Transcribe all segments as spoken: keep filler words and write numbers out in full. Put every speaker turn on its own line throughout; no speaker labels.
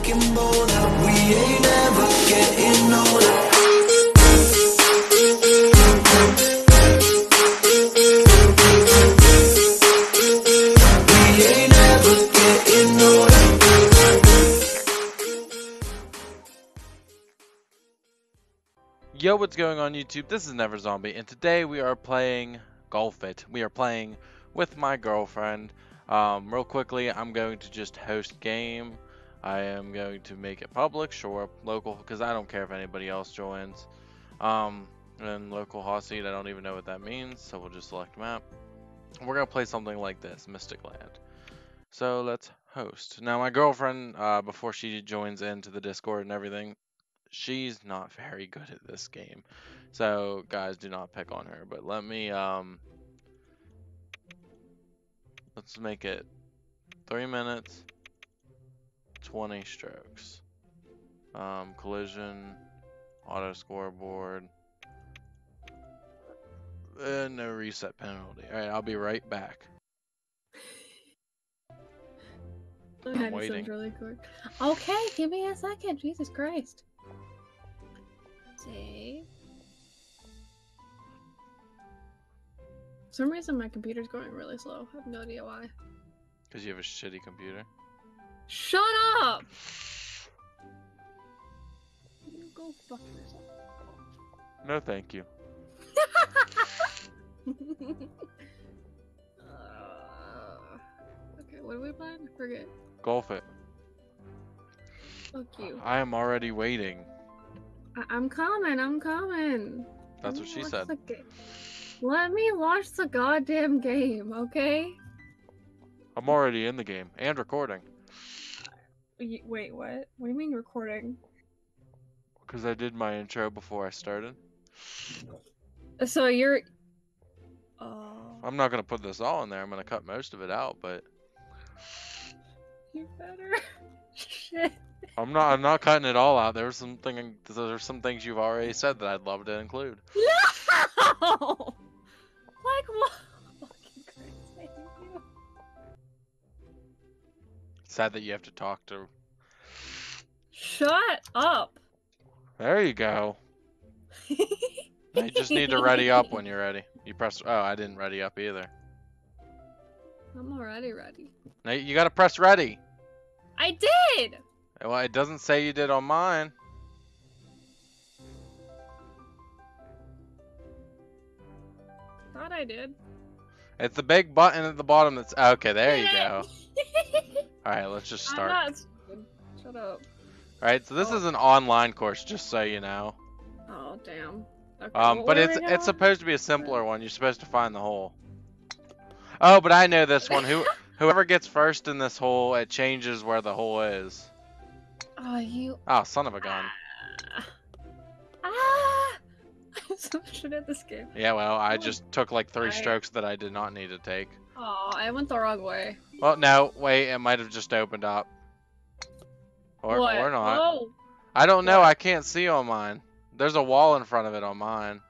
getting bolder. We ain't ever getting older. We ain't ever getting older.
Yo, what's going on YouTube? This is Never Zombie, and today we are playing Golf It. We are playing with my girlfriend. Um, real quickly, I'm going to just host game. I am going to make it public, sure, local, because I don't care if anybody else joins. Um, and local hot seat, I don't even know what that means, so we'll just select map. We're going to play something like this, Mystic Land. So let's host. Now my girlfriend, uh, before she joins into the Discord and everything, she's not very good at this game. So guys, do not pick on her. But let me, um, let's make it three minutes, twenty strokes. Um, collision, auto scoreboard, and no reset penalty. All right, I'll be right back. I'm waiting.
Really quick. Okay, give me a second. Jesus Christ. Save. For some reason, my computer's going really slow. I have no idea why.
Because you have a shitty computer.
Shut up! You go fuck yourself.
No, thank you.
uh, okay, what are we playing? I forget.
Golf It.
Fuck you.
I am already waiting.
I I'm coming, I'm coming.
That's
Let
what
me
she
watch
said.
the ga- Let me watch the goddamn game, okay?
I'm already in the game and recording.
Y- Wait, what? What do you mean recording?
Because I did my intro before I started.
So you're... Oh...
I'm not going to put this all in there. I'm going to cut most of it out, but...
You better... Shit.
I'm not I'm not cutting it all out. There's something there's some things you've already said that I'd love to include.
No! Like what? Fucking Christ, thank you.
Sad that you have to talk to.
Shut up.
There you go. You just need to ready up when you're ready. You press. Oh, I didn't ready up either.
I'm already ready.
Now you gotta press ready.
I did!
Well, it doesn't say you did on mine.
Thought I did.
It's the big button at the bottom that's... Okay, there you go. Alright, let's just start.
I'm not stupid. Shut up.
Alright, so this
Oh.
is an online course, just so you know.
Oh, damn. Okay,
Um,
what
but
were
it's
we
it's
doing?
supposed to be a simpler one. You're supposed to find the hole. Oh, but I know this one. Who Whoever gets first in this hole, it changes where the hole is.
Oh, you...
Oh, son of a gun.
Ah! Ah! I'm so shit at this game.
Yeah, well, I
Oh.
just took like three
I-
strokes that I did not need to take.
Oh, I went the wrong way.
Well, no, wait, it might have just opened up. Or,
What?
or not.
Oh!
I don't know,
What?
I can't see on mine. There's a wall in front of it on mine.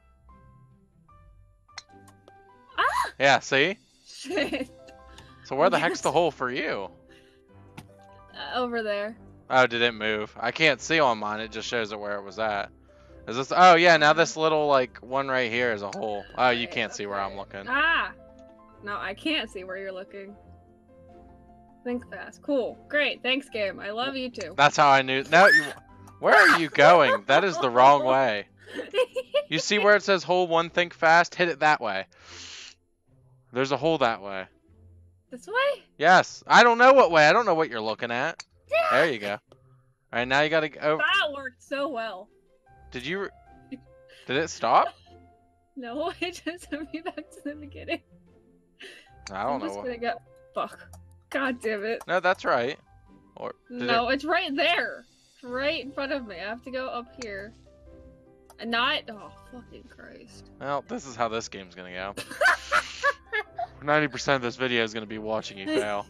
Ah!
Yeah, see?
Shit.
So where the heck's
Yes.
the hole for you?
Uh, over there.
Oh, did it move? I can't see on mine, it just shows it where it was at. Is this? Oh yeah, now this little like one right here is a hole. Oh, you
Right,
can't see where I'm
okay.
looking.
Ah! No, I can't see where you're looking. Think fast. Cool. Great. Thanks, game. I love you too.
That's how I knew. No, you. Where are you going? That is the wrong way. You see where it says hole one, think fast? Hit it that way. There's a hole that way.
This way?
Yes. I don't know what way. I don't know what you're looking at. There you go. All right, now you gotta go.
That worked so well.
Did you? Did it stop?
No, it just sent me back to the beginning.
I don't
I'm
know.
just
what-
gonna get. Fuck. God damn it.
No, that's right. Or did
No,
it...
it's right there. It's right in front of me. I have to go up here. And not. Oh, fucking Christ.
Well, this is how this game's gonna go. ninety percent of this video is gonna be watching you fail.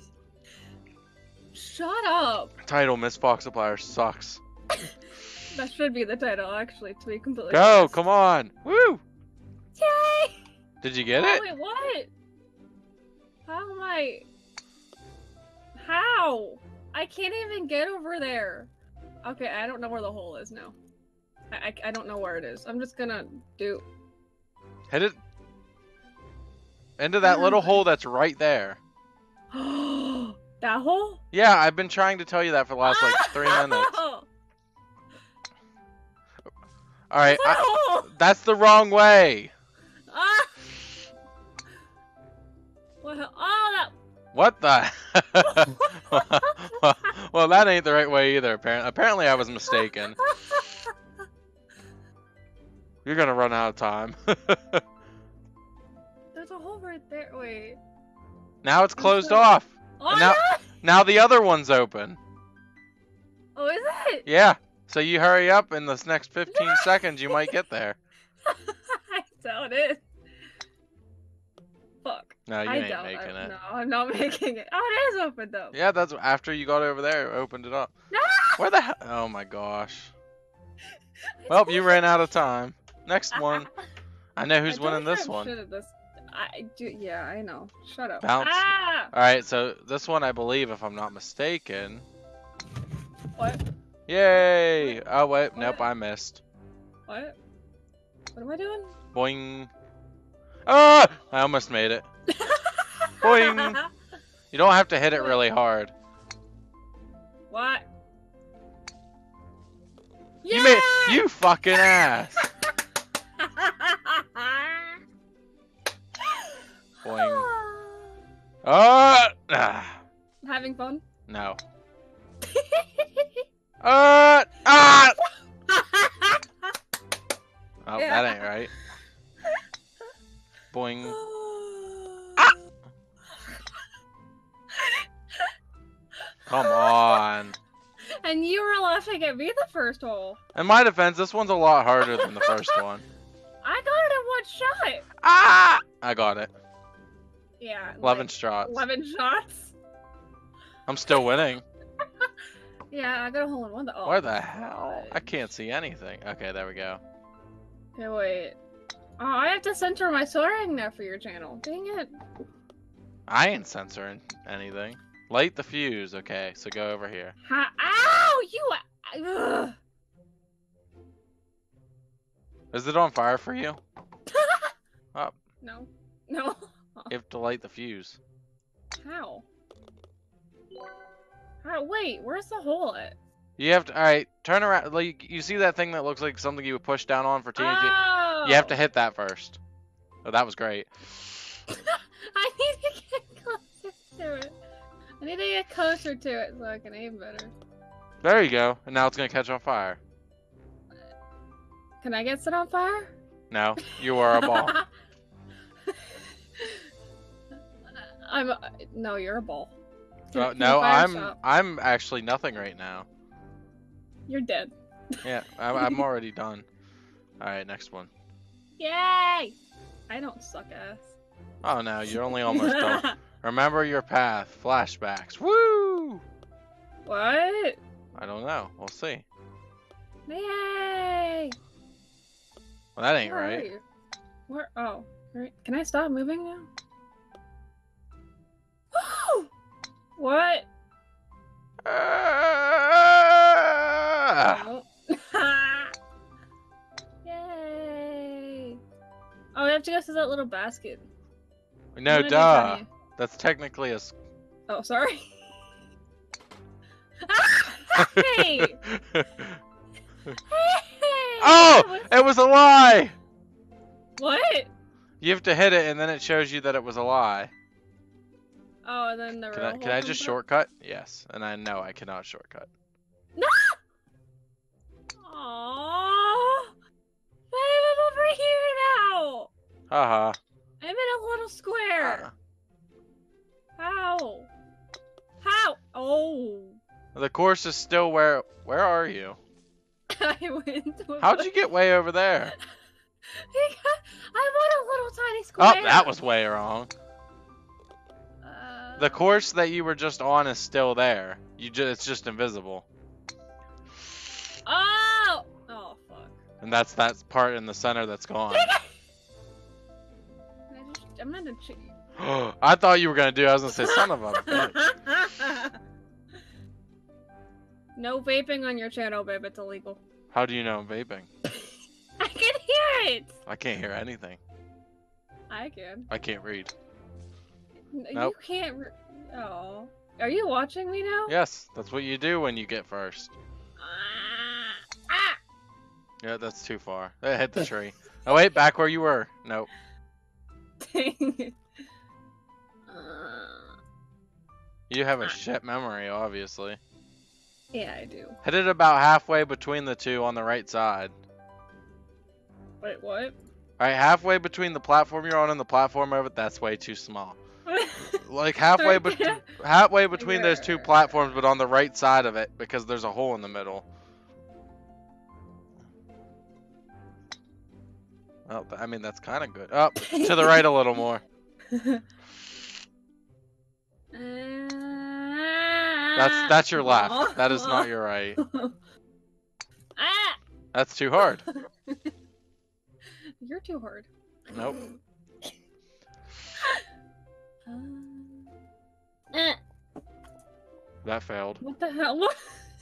Shut up.
Title: Miss Foxapplier sucks.
That should be the title, actually, to be completely
Go,
honest.
come on. Woo!
Yay!
Did you get
oh,
it?
Wait, what? How am I? How? I can't even get over there. Okay, I don't know where the hole is now. I, I, I don't know where it is. I'm just gonna do...
Hit it into that little hole that's right there.
That hole?
Yeah, I've been trying to tell you that for the last like three minutes. Alright, that's the wrong way.
Ah! Well, oh, that...
What the? Well, that ain't the right way either. Apparently, apparently I was mistaken. You're gonna run out of time.
There's a hole right there. Wait.
Now it's closed off.
Oh,
And now,
yeah?
now the other one's open.
Oh, is it?
Yeah. So you hurry up. In this next fifteen seconds, you might get there.
I doubt it. Fuck.
No, you
I
ain't
don't.
making
I,
it.
No, I'm not making it. Oh, it is open though.
Yeah, that's after you got over there. Opened it up.
No!
Where the hell? Oh my gosh. Well, you ran out of time. Next one. I know who's
I
winning
don't
this
have
one.
shit at this. I do. Yeah, I know. Shut up.
Bounce.
Ah!
All right, so this one, I believe, if I'm not mistaken.
What?
Yay! Oh wait,
What?
nope, I missed.
What? What am I doing?
Boing. Ah! I almost made it. Boing. You don't have to hit it really hard.
What?
You
Yeah!
made. You fucking ass. Boing. Ah! Ah!
Having fun?
No. Uh, ah! Oh,
Yeah.
that ain't right. Boing. Ah! Come on.
And you were laughing at me the first hole.
In my defense, this one's a lot harder than the first one.
I got it in one shot.
Ah! I got it.
Yeah.
eleven
like,
shots.
eleven shots?
I'm still winning.
Yeah, I got a hole in one. Oh,
Where the hell?
God.
I can't see anything. Okay, there we go.
Okay, wait. Oh, I have to censor my swearing now for your channel. Dang it.
I ain't censoring anything. Light the fuse. Okay, so go over here.
Ha Ow! You. Ugh.
Is it on fire for you? Up.
No. No.
You have to light the fuse.
How? How? Wait, where's the hole at?
You have to. All right, turn around. Like you see that thing that looks like something you would push down on for T N T.
Oh!
You have to hit that first. Oh, that was great.
I need to get closer to it. I need to get closer to it so I can aim better.
There you go. And now it's gonna catch on fire.
Can I get set on fire?
No, you are a ball.
I'm a, no, you're a ball. Can-
Uh,
can you
no,
fire
I'm
shot?
I'm actually nothing right now.
You're dead.
Yeah, I'm, I'm already done. All right, next one.
Yay! I don't suck ass.
Oh no, you're only almost done. Remember your path. Flashbacks. Woo!
What?
I don't know. We'll see.
Yay!
Well, that ain't
Where are
right.
you? Where? Oh, right. Can I stop moving now? Woo! What?
Ah!
Oh. Yay! Oh, we have to go to that little basket.
No,
What did I
duh.
tell you?
That's technically a. s-
Oh, sorry. Hey! Hey!
Oh!
What?
It was a lie!
What?
You have to hit it and then it shows you that it was a lie.
Oh, and then the
Can
real
I, can
hole
I
comes
just
up?
shortcut? Yes. And I know I cannot shortcut.
No! Aww! I'm over here now!
Haha.
I'm in a little square!
Uh,
How? How? Oh!
the course is still where. Where are you?
I went to a
How'd you get way over there?
I'm on a little tiny square!
Oh, that was way wrong.
Uh,
The course that you were just on is still there. You just it's just invisible.
Oh! Oh, fuck.
And that's that part in the center that's gone.
I just, I'm gonna cheat.
I thought you were gonna do. I was gonna say, son of a bitch.
No vaping on your channel, babe. It's illegal.
How do you know I'm vaping?
I can hear it.
I can't hear anything.
I can.
I can't read.
N-
Nope.
You can't. Re oh. Are you watching me now?
Yes, that's what you do when you get first.
Ah! Ah!
Yeah, that's too far. That hit the tree. Oh wait, back where you were. Nope.
Dang it. Uh,
You have a shit memory, obviously.
yeah, I do.
Hit it about halfway between the two on the right side.
Wait, what?
Alright, halfway between the platform you're on and the platform over, that's way too small. Like halfway,
Right
bet
there.
halfway between those two platforms, but on the right side of it, because there's a hole in the middle. Oh, I mean, that's kind of good. Up, oh, to the right a little more. That's that's your left. That is not your right.
Ah!
That's too hard.
You're too hard.
Nope.
Um, eh.
That failed.
What the hell? What?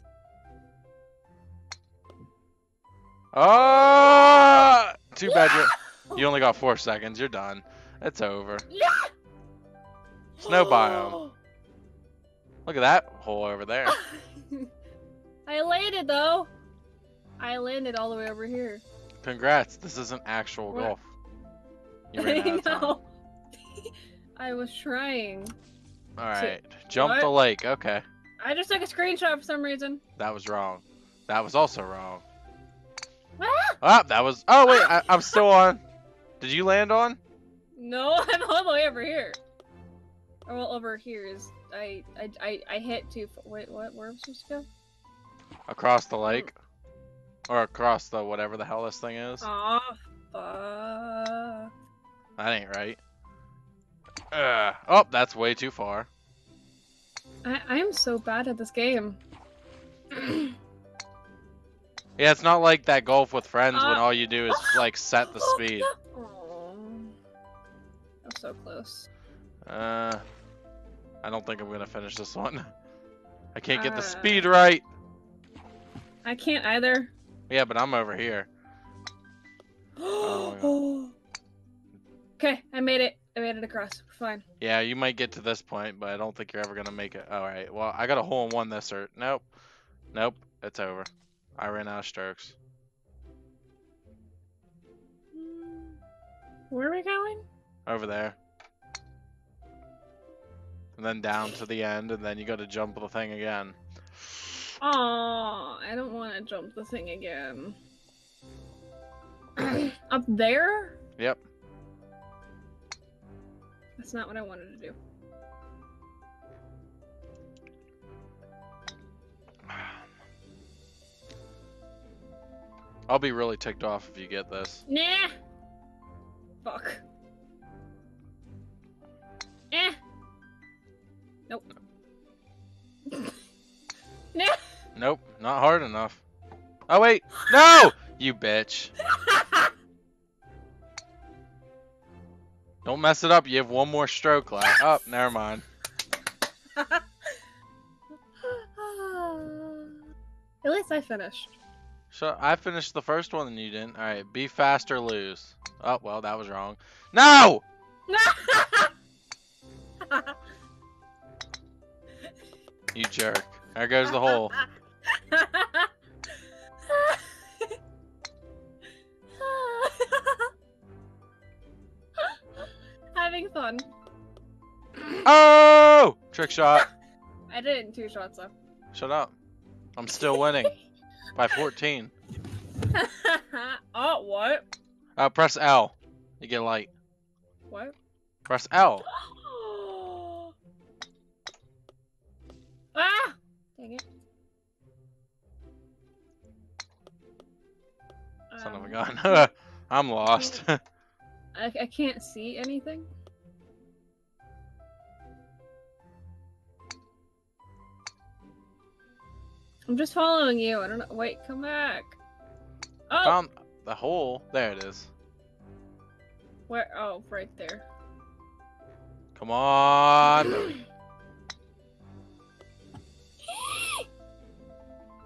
Oh! Too bad you you only got four seconds. You're done. It's over.
Yeah.
Snow biome. Look at that hole over there.
I landed though. I landed all the way over here.
Congrats. This isn't actual
What?
golf. You ran out
I
of time.
know. I was trying.
All right. Jump
What?
the lake. Okay.
I just took a screenshot for some reason.
That was wrong. That was also wrong.
Ah!
Ah, that was. Oh wait, I, I'm still on. Did you land on?
No, I'm all the way over here. Or well, over here is I I I, I hit too. F wait, what? Where am I supposed to go?
Across the lake, or across the whatever the hell this thing is.
Oh, fuck.
That ain't right. Uh, oh, that's way too far.
I I am so bad at this game.
Yeah, it's not like that golf with friends when
Uh,
all you do is like set the speed.
Oh, I'm so close.
Uh, I don't think I'm gonna finish this one. I can't get the
Uh.
speed right.
I can't either.
Yeah, but I'm over here. Oh
Okay, I made it. I made it across. We're fine.
Yeah, you might get to this point, but I don't think you're ever gonna make it. All right. Well, I got a hole in one this or nope, nope. It's over. I ran out of strokes.
Where are we going?
Over there. And then down to the end, and then you got to jump the thing again.
Oh, I don't want to jump the thing again. Up there?
Yep.
That's not what I wanted to do.
I'll be really ticked off if you get this.
Nah. Fuck. Eh. Nope. Nah.
Nope, not hard enough. Oh wait, no! You bitch. Don't mess it up. You have one more stroke left. Oh, never mind.
At least I finished.
So I finished the first one and you didn't. All right, be fast or lose. Oh well, that was wrong. No! You jerk. There goes the hole.
Having fun.
Oh! Trick shot.
I did it in two shots though.
Shut up. I'm still winning by fourteen.
Oh, what?
Uh, press L. You get light.
What?
Press L.
Ah! Dang it.
Son of a
Um,
gun. I'm lost.
I, I can't see anything. I'm just following you. I don't know. Wait, come back. Oh!
Found the hole. There it is.
Where? Oh, right there.
Come on.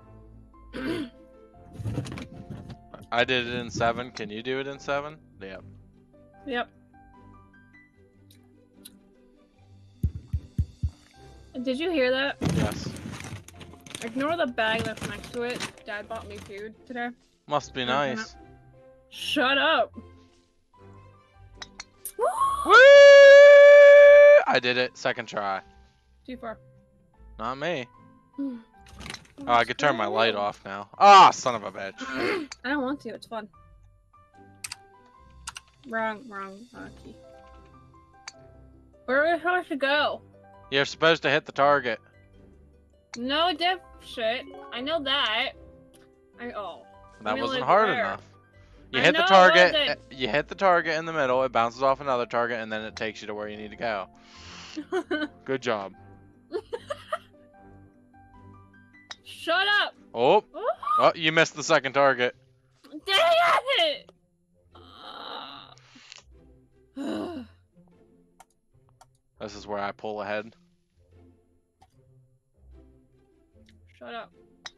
I did it in seven. Can you do it in seven? Yep.
Yep. Did you hear that?
Yes.
Ignore the bag that's next to it. Dad bought me food today.
Must be nice.
Shut up.
Woo! I did it. Second try.
Too far.
Not me. Oh, I could turn my light off now. Ah, son of a bitch.
I don't want to. It's fun. Wrong, wrong uh, key. Where do I should go?
You're supposed to hit the target.
No diff shit. I know that. I oh.
That
I
wasn't
live
hard
where?
enough. You
I
hit
know
the
it
target.
wasn't.
uh, You hit the target in the middle. It bounces off another target, and then it takes you to where you need to go. Good job.
Shut up.
Oh, oh, you missed the second target.
Dang it! Uh,
This is where I pull ahead.
Shut up.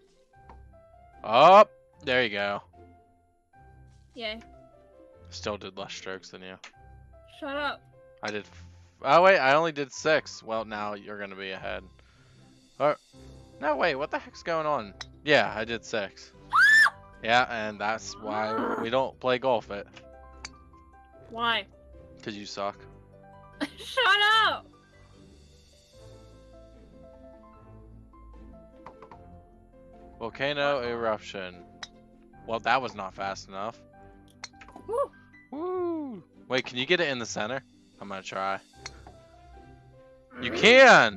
Up. There you go.
Yay.
Still did less strokes than you.
Shut up.
I did. F oh wait, I only did six. Well, now you're gonna be ahead. Oh, no, wait. What the heck's going on? Yeah, I did six. Yeah, and that's why we don't play golf it.
Why?
Cause you suck.
Shut up!
Volcano eruption. Well, that was not fast enough.
Woo.
Woo! Wait, can you get it in the center? I'm gonna try. You can!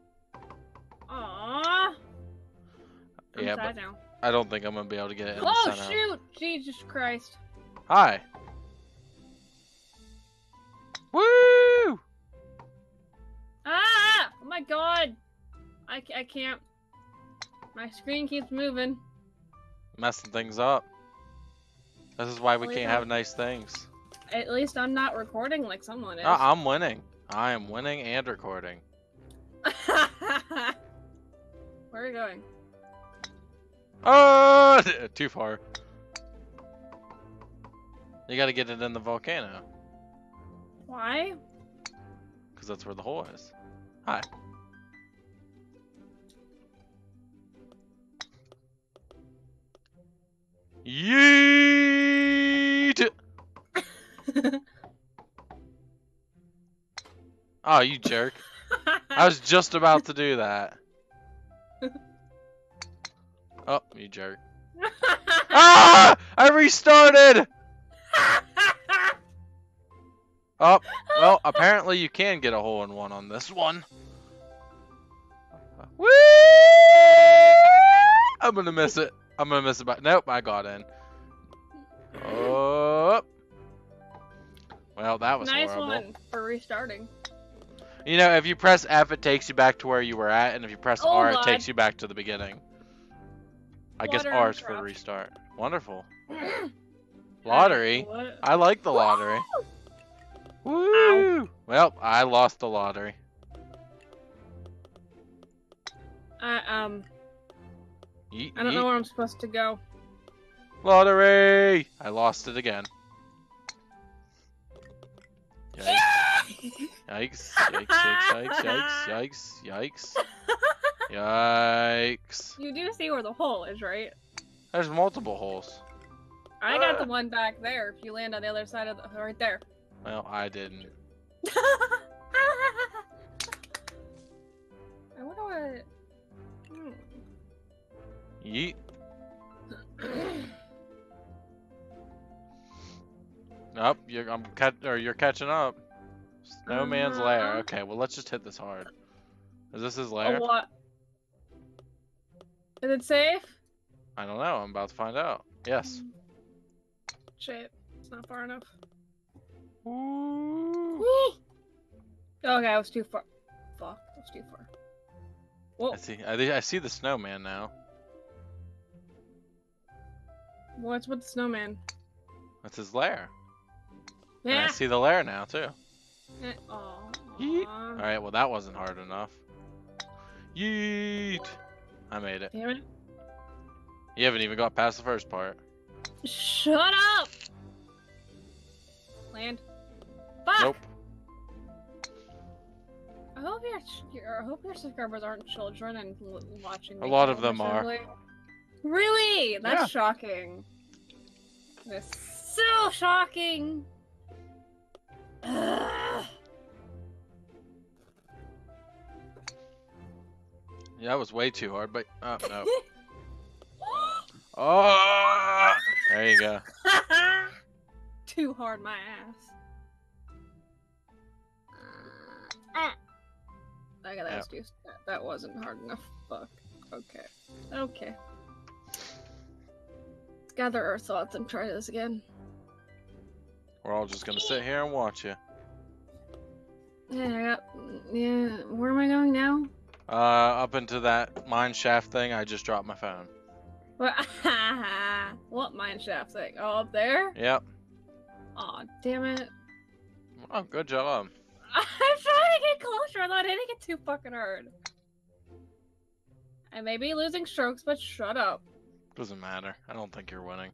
Aww. I'm
Yeah,
sad
but
now.
I don't think I'm gonna be able to get it in
Oh
the center.
shoot! Jesus Christ.
Hi! Woo!
Ah! Oh my god! I, ca- I can't. My screen keeps moving.
Messing things up. This is why we
Oh,
can't
yeah.
have nice things.
At least I'm not recording like someone is.
Uh, I'm winning. I am winning and recording.
Where are you going?
Oh! Too far. You gotta get it in the volcano.
Why?
Because that's where the hole is. Hi. Yeet! Oh, you jerk. I was just about to do that. Oh, you jerk. Ah! I restarted! Oh, well, apparently you can get a hole in one on this one. Whee! I'm gonna miss it. I'm gonna miss it by. Nope, I got in. Oh. Well, that was
Nice
horrible.
one for restarting.
You know, if you press F, it takes you back to where you were at, and if you press
Oh,
R, it
God.
takes you back to the beginning. I guess
Water
R is for
trapped.
restart. Wonderful. Lottery.
What?
I like the lottery. Woo! Well, I lost the lottery.
I um.
Yeet,
I don't
yeet.
know where I'm supposed to go.
Lottery! I lost it again. Yikes. Yikes, yikes, yikes, yikes, yikes, yikes, yikes.
You do see where the hole is, right?
There's multiple holes.
I got the one back there. If you land on the other side of the right there.
Well, I didn't.
I wonder what. Hmm.
Yeet. Nope, you're I'm cat or you're catching up. Snowman's lair.
Uh-huh.
Okay, well let's just hit this hard. Is this his
A
lair?
what? Is it safe?
I don't know. I'm about to find out. Yes.
Shit, it's not far enough.
Ooh.
Okay, I was too far. Fuck, I was too far. Whoa,
I see. I, I see the snowman now.
what's with the snowman?
That's his lair. And
Yeah.
I see the lair now too.
Eh, aw.
Yeet. All right. Well, that wasn't hard enough. Yeet. I made it.
Damn it.
You haven't even got past the first part.
Shut up! Land. Fuck!
Nope.
I hope your, your I hope your subscribers aren't children and l watching.
A lot
me
of them are.
miserably. Really? That's
Yeah.
shocking. That's so shocking. Ugh.
Yeah, that was way too hard, but oh no. Oh, there you go.
Too hard, my ass. Uh, I got that. That, that wasn't hard enough. Fuck. Okay. Okay. Let's gather our thoughts and try this again.
We're all just gonna sit here and watch you.
Yeah, I got. Yeah. Where am I going now?
Uh, up into that mine shaft thing. I just dropped my phone.
What? What mine shaft thing? Oh, up there?
Yep.
Aw, oh, damn it.
Oh, good job.
I'm trying to get closer. I thought hitting it too fucking hard. I may be losing strokes, but shut up.
Doesn't matter. I don't think you're winning.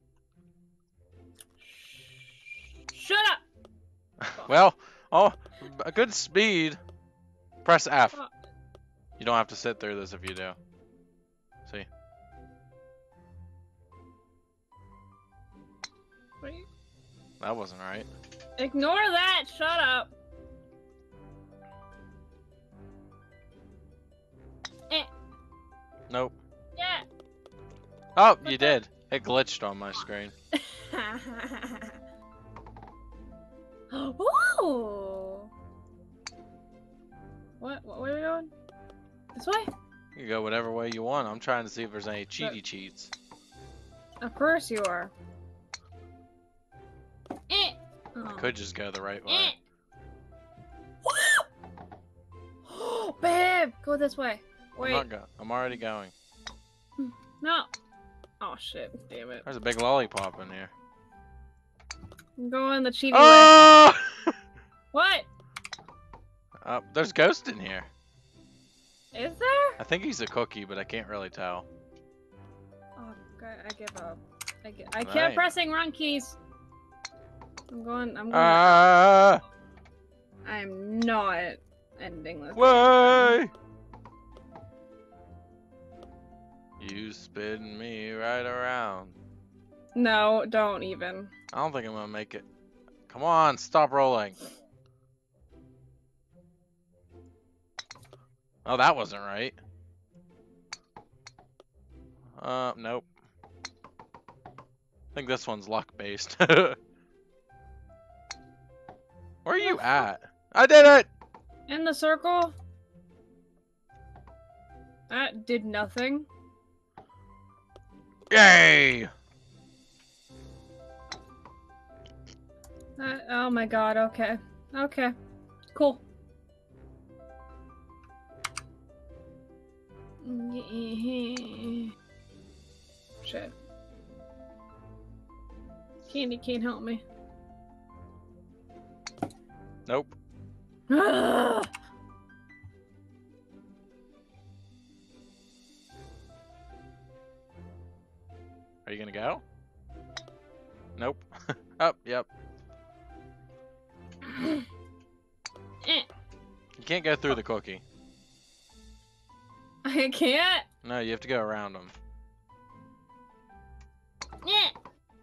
Shut up!
Well, oh, a good speed. Press F. You don't have to sit through this if you do. See?
Wait.
That wasn't right.
Ignore that! Shut up! Eh.
Nope.
Yeah.
Oh, you did. It glitched on my screen.
Ooh. What? What way are we going? This way?
You can go whatever way you want. I'm trying to see if there's any cheaty cheats.
Of course you are. Eh. Oh.
I could just go the right way.
Eh. Babe, go this way. Wait.
I'm not go I'm already going.
No. Oh shit! Damn it.
There's a big lollipop in here.
I'm going the cheaty
Oh!
way. What?
Uh, there's Ghost in here.
Is there?
I think he's a cookie, but I can't really tell.
Oh, God, I give up. I, gi I
All
kept
right.
pressing run keys. I'm going. I'm going.
Ah!
I'm not ending this.
Way! You spin me right around.
No, don't even.
I don't think I'm gonna make it. Come on, stop rolling. Oh, that wasn't right. Uh, nope. I think this one's luck based. Where are you at? I did it!
In the circle. That did nothing.
Yay!
Uh, oh my god, okay. Okay. Cool. Shit. Candy can't help me.
Nope.
Are
you gonna go? Nope. Oh, yep.
Eh.
You can't go through the cookie.
I can't.
No, you have to go around them.
Eh.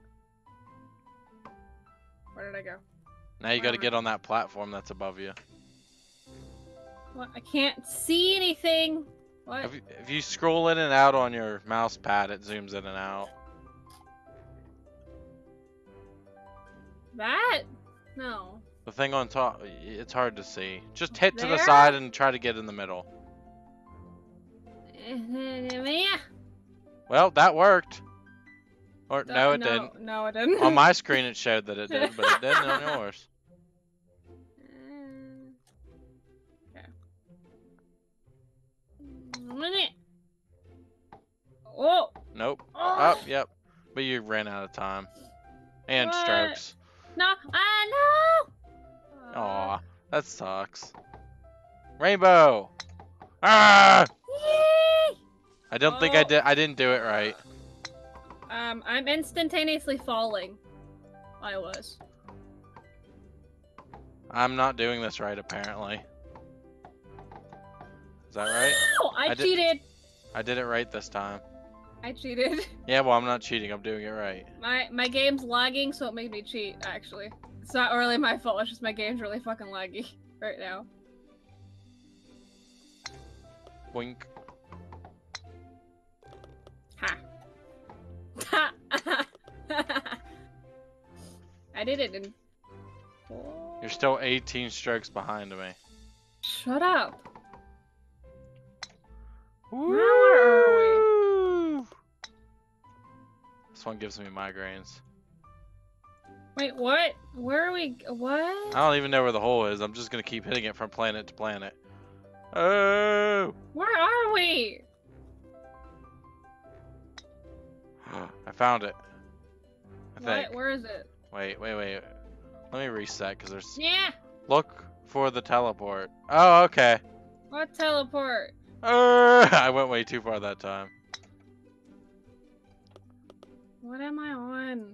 Where did I go?
Now you gotta get on that platform that's above you.
What? I can't see anything. What?
If you, if you scroll in and out on your mouse pad, it zooms in and out.
That? No.
The thing on top, it's hard to see. Just hit to the
There?
side and try to get in the middle.
Yeah.
Well, that worked. Or no, it
no,
didn't.
No, it didn't.
On my screen, it showed that it did, but it didn't on yours.
Okay. Minute. Oh.
Nope.
Oh.
Oh, yep. But you ran out of time. And
What?
strokes.
No. I know.
Aw, that sucks. Rainbow. Ah!
Yay!
I don't think I
Oh.
did. I didn't do it right.
Um, I'm instantaneously falling. I was.
I'm not doing this right, apparently. Is that right?
Oh, I,
I did-
cheated.
I did it right this time.
I cheated.
Yeah, well, I'm not cheating. I'm doing it right.
My my game's lagging, so it made me cheat. Actually, it's not really my fault. It's just my game's really fucking laggy right now.
Wink.
Ha. I did it in.
You're still eighteen strokes behind me.
Shut up.
Woo!
Where are
This one gives me migraines.
Wait, what? Where are we? What?
I don't even know where the hole is. I'm just gonna keep hitting it from planet to planet. Oh!
Where are we?
I found it. I
What?
think.
Where is it?
Wait, wait, wait. Let me reset because there's.
Yeah.
Look for the teleport. Oh, okay.
What teleport?
Uh, I went way too far that time.
What am I on?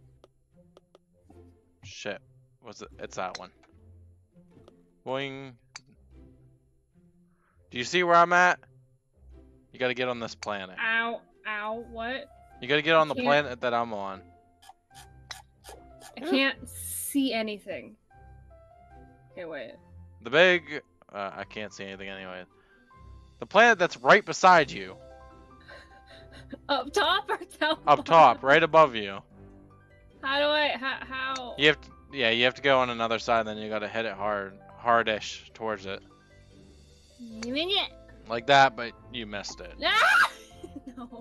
Shit. What's it? It's that one. Boing. Do you see where I'm at? You gotta get on this planet.
Ow. Ow. What?
You gotta get on the
Can't-
planet that I'm on.
I can't see anything. Okay, wait.
The big... Uh, I can't see anything anyway. The planet that's right beside you.
Up top or down?
Up top, right above you.
How do I? How? how?
You have to... Yeah, you have to go on another side, then you gotta hit it hard. Hardish towards it.
Doing it.
Like that, but you missed it.
Ah! No.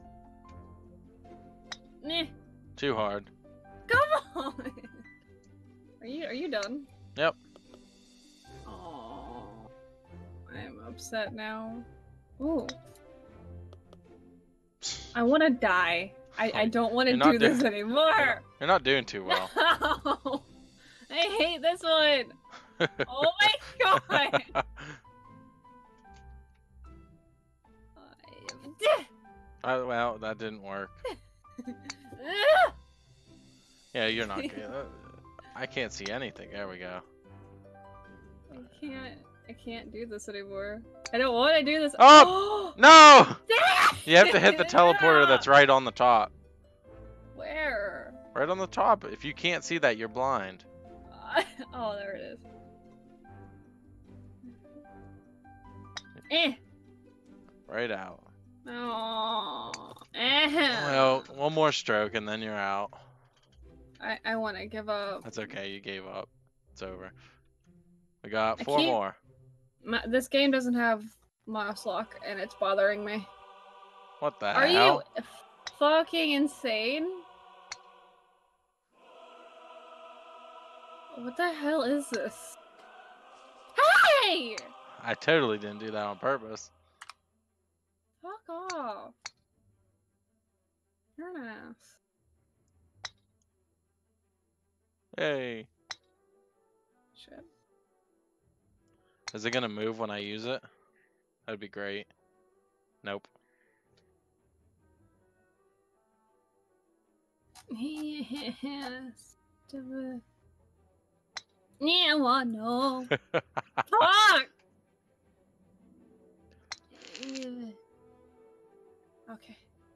Meh.
Too hard.
Come on. Are you? Are you done?
Yep.
Oh, I'm upset now. Ooh. I want to die. I, I don't want to
You're not
do this
doing-
anymore.
You're not doing too well.
No. I hate this one. Oh my god.
Uh, well, that didn't work. Yeah, you're not good. Uh, I can't see anything. There we go.
I can't. I can't do this anymore. I don't want to do this.
Oh! No!
Damn!
You have to hit the teleporter that's right on the top.
Where?
Right on the top. If you can't see that, you're blind.
Uh, oh, there it is. Eh.
Right out.
Oh. Eh.
Well, one more stroke and then you're out.
I I want to give up.
That's okay. You gave up. It's over. We got
I
four
can't-
more.
My, this game doesn't have mouse lock, and it's bothering me.
What the
Are
hell?
you fucking insane? What the hell is this? Hey!
I totally didn't do that on purpose.
Fuck off. You're an ass.
Hey.
Shit.
Is it gonna move when I use it? That'd be great. Nope.
Yes. Yeah, well, no. Fuck! Okay.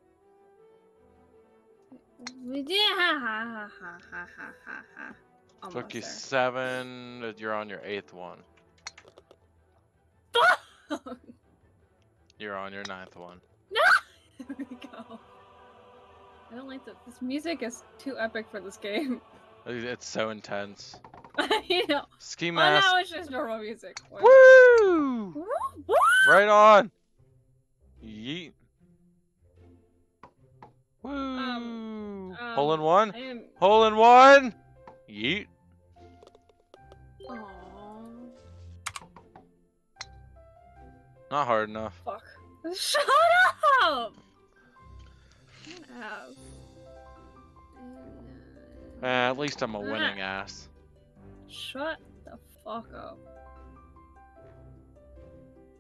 We did. Ha ha ha ha ha ha ha ha. Almost
Took you
there.
seven. You're on your eighth one.
Fuck!
You're on your ninth one.
There we go. I don't like that. This music is too epic for this game.
It's so intense.
You know.
Ski
Oh,
mask.
now it's just normal music. What?
Woo!
Woo! Woo!
Right on. Yeet. Woo!
Um,
Hole in one.
I am.
Hole in one. Yeet.
Aww.
Not hard enough.
Fuck. Shut up! An ass.
Eh, at least I'm a winning
Ah.
ass.
Shut the fuck up.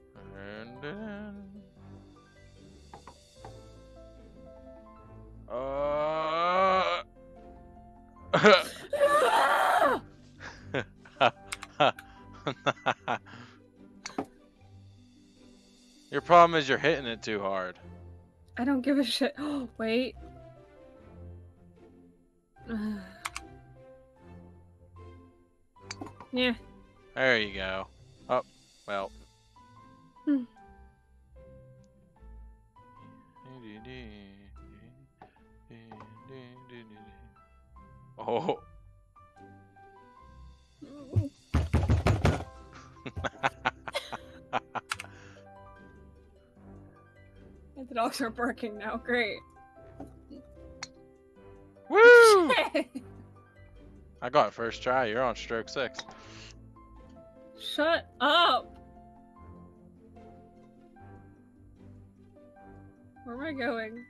And then... Uh, Your problem is you're hitting it too hard.
I don't give a shit. Oh, wait. Yeah.
There you go. Oh, well.
Hmm.
Oh.
The dogs are barking now. Great.
Woo! I got it first try. You're on stroke six.
Shut up. Where am I going?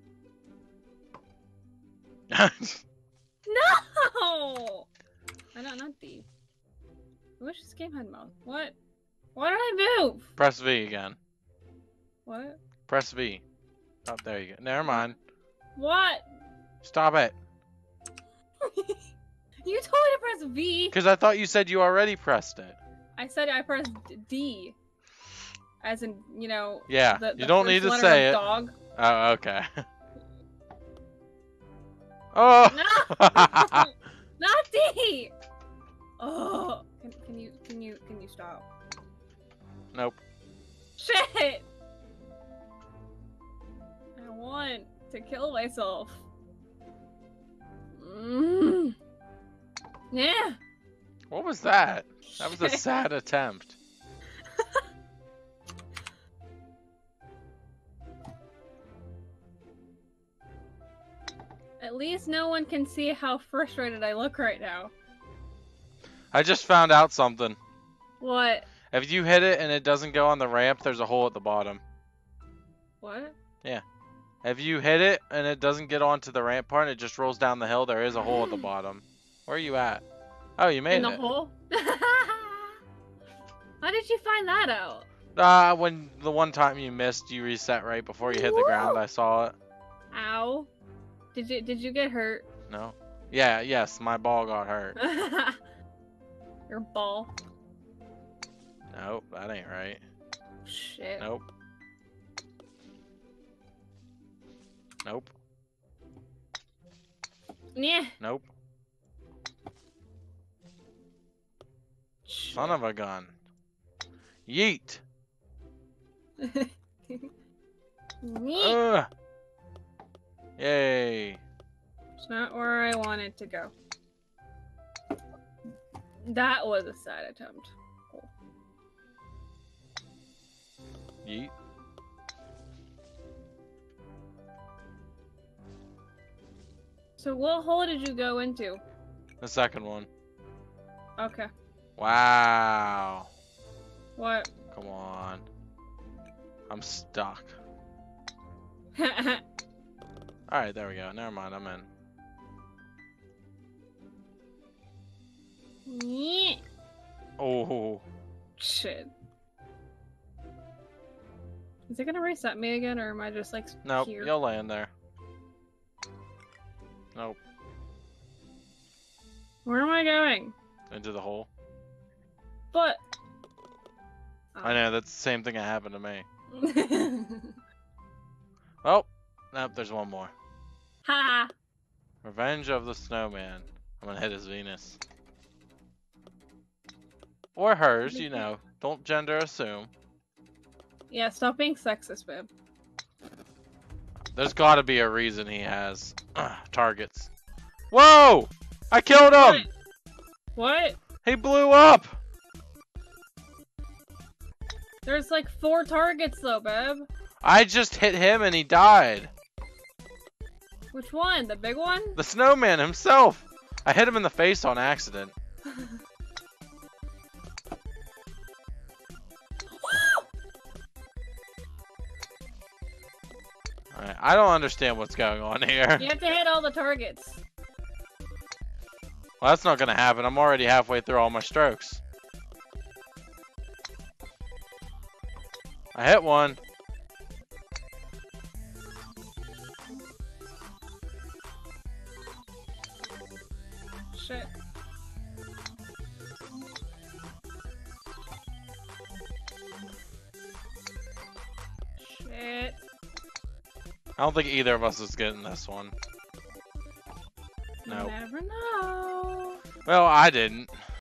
No! I don't not D. I wish this game had mode. What? Why did I move?
Press V again.
What?
Press V. Oh, there you go. Never mind.
What?
Stop it.
You told me to press V.
Because I thought you said you already pressed it.
I said I pressed D. As in, you know.
Yeah.
The, the
you don't need to say it.
Dog.
Oh, okay. Oh.
No. Not D. Oh. Can, can you can you can you stop?
Nope.
Shit. I want to kill myself. Mm. Yeah.
What was that? That was a sad attempt.
At least no one can see how frustrated I look right now.
I just found out something.
What?
If you hit it and it doesn't go on the ramp, there's a hole at the bottom.
What?
Yeah. If you hit it and it doesn't get onto the ramp part and it just rolls down the hill, there is a hole at the bottom. Where are you at? Oh, you made
In
it.
the hole? How did you find that out?
Ah, uh, when the one time you missed, you reset right before you hit the ground. I saw it.
Ow. Did you did you get hurt?
No. Yeah, yes, my ball got hurt.
Your ball.
Nope, that ain't right.
Shit.
Nope. Nope.
Yeah.
Nope.
Shit.
Son of a gun. Yeet.
Yeet.
Ugh. Yay.
It's not where I wanted to go. That was a sad attempt. Cool.
Yeet.
So what hole did you go into?
The second one.
Okay.
Wow.
What?
Come on. I'm stuck. Alright, there we go. Never mind, I'm in.
Yeah.
Oh.
Shit. Is it gonna reset me again, or am I just like
Nope,
here?
you'll land there. Nope.
Where am I going?
Into the hole.
But.
I know, that's the same thing that happened to me. Oh, nope, there's one more.
Ha!
Revenge of the Snowman. I'm gonna hit his Venus. Or hers, you know. Don't gender assume.
Yeah, stop being sexist, babe.
There's gotta be a reason he has uh, targets. Whoa! I killed him!
What?
He blew up!
There's like four targets though, babe.
I just hit him and he died.
Which one? The big one?
The snowman himself! I hit him in the face on accident. Alright, I don't understand what's going on here.
You have to hit all the targets.
Well, that's not gonna happen. I'm already halfway through all my strokes. I hit one.
shit. Shit.
I don't think either of us is getting this one. No.
You never know.
Well, I didn't.